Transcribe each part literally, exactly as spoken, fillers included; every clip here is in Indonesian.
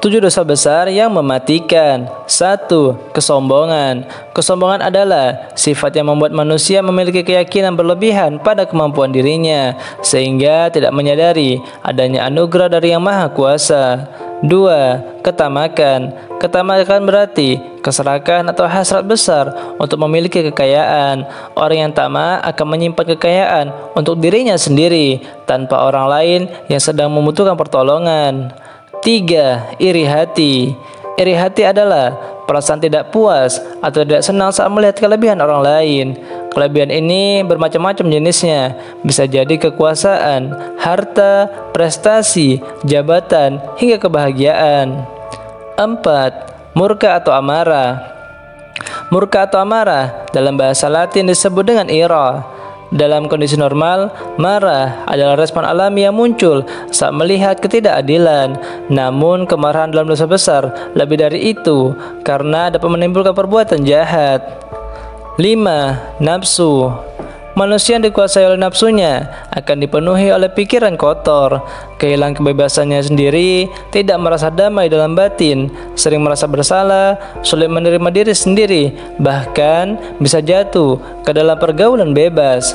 Tujuh dosa besar yang mematikan. Satu, kesombongan. Kesombongan adalah sifat yang membuat manusia memiliki keyakinan berlebihan pada kemampuan dirinya, sehingga tidak menyadari adanya anugerah dari Yang Maha Kuasa. Dua, ketamakan. Ketamakan berarti keserakahan atau hasrat besar untuk memiliki kekayaan. Orang yang tamak akan menyimpan kekayaan untuk dirinya sendiri tanpa orang lain yang sedang membutuhkan pertolongan. Tiga, iri hati. Iri hati adalah perasaan tidak puas atau tidak senang saat melihat kelebihan orang lain. Kelebihan ini bermacam-macam jenisnya, bisa jadi kekuasaan, harta, prestasi, jabatan, hingga kebahagiaan. Empat, murka atau amarah. Murka atau amarah dalam bahasa Latin disebut dengan ira. Dalam kondisi normal, marah adalah respon alami yang muncul saat melihat ketidakadilan. Namun kemarahan dalam dosa besar lebih dari itu, karena dapat menimbulkan perbuatan jahat. Lima, nafsu. Manusia yang dikuasai oleh nafsunya akan dipenuhi oleh pikiran kotor, kehilangan kebebasannya sendiri, tidak merasa damai dalam batin, sering merasa bersalah, sulit menerima diri sendiri, bahkan bisa jatuh ke dalam pergaulan bebas.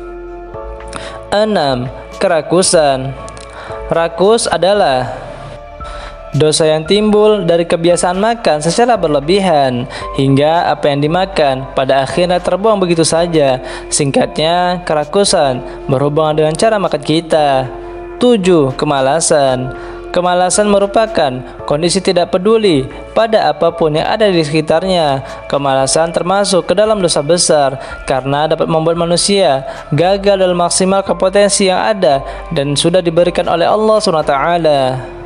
Enam, kerakusan. Rakus adalah dosa yang timbul dari kebiasaan makan secara berlebihan, hingga apa yang dimakan pada akhirnya terbuang begitu saja. Singkatnya, kerakusan berhubungan dengan cara makan kita. Tujuh, kemalasan. Kemalasan merupakan kondisi tidak peduli pada apapun yang ada di sekitarnya. Kemalasan termasuk ke dalam dosa besar karena dapat membuat manusia gagal dalam maksimalkan potensi yang ada dan sudah diberikan oleh Allah subhanahu wa taala.